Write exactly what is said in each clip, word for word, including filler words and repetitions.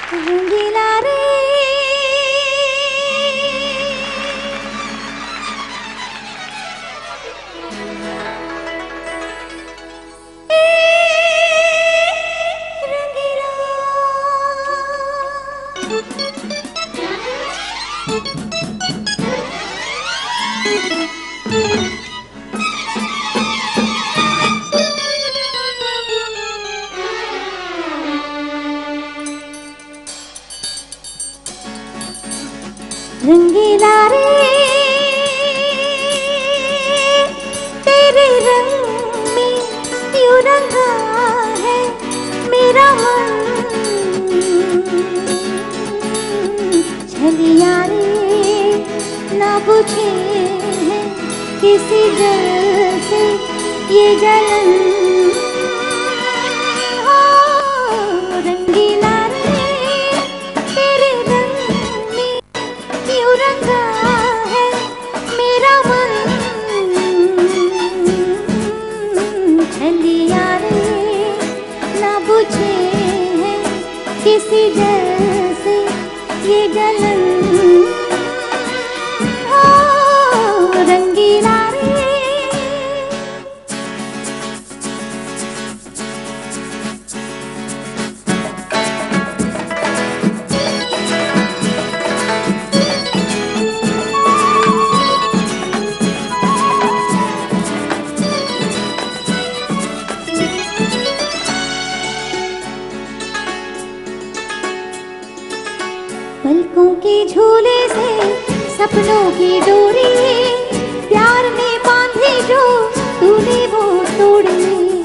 रंगीला रे रंगीला रंगीला रे तेरे रंग में यूं रंगा है मेरा मन। छलिया रे ना बुझे है किसी जल से ये जलन। किसी जैसे ये जलन हो रंगीला रे। पलकों के झूले से सपनों की डोरी प्यार में बांधी जो तूने वो तोड़ी।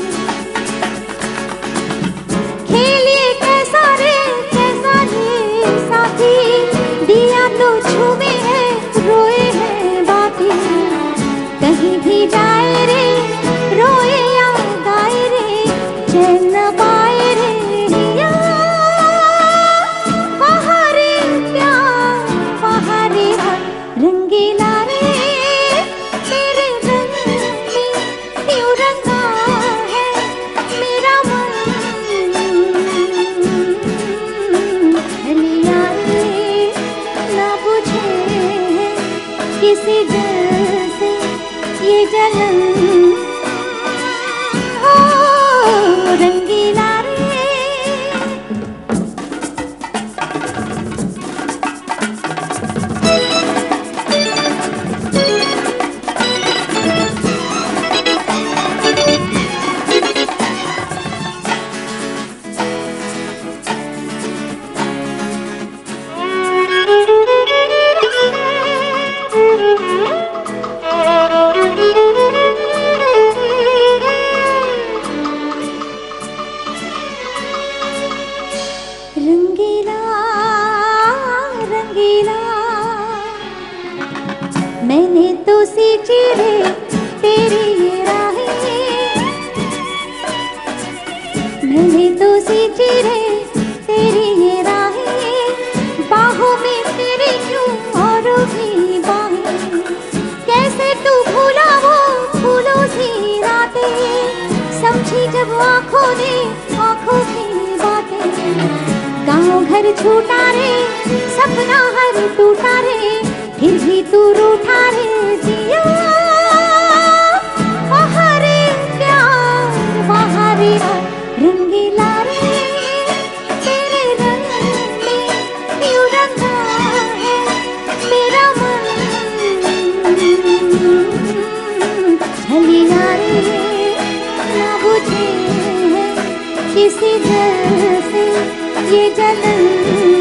खेलिए कैसा रे कैसा रे साथी दिया तो छूमे है रोए है बाकी। कहीं भी जाए रे रोए या गाए रे चैन न पाए रे। रंगीला रे तेरे रंग में यूं रंगा है मेरा मन। छलिया रे ना बुझे है किसी जल से ये जलन हो रंगीला रे। रंगीला रंगीला मैंने तो सींची रे तेरी ये राहें। मैंने तो सींची रे तेरी ये राहें। बाहों में तेरी क्यों और भी बाहें। कैसे तू भूला वो फूलों सी रातें। समझी जब आँखों ने आँखों की बातें। गाँव घर छूटा रे सपना हर टूटा रे फिर भी तू रूठा रे जिया। बाहरे प्यार बाहरे रंगीला रे तेरे रंग में यूं रंगा है मेरा मन। छलिया रे ना बुझे है किसी जल से ये जलन।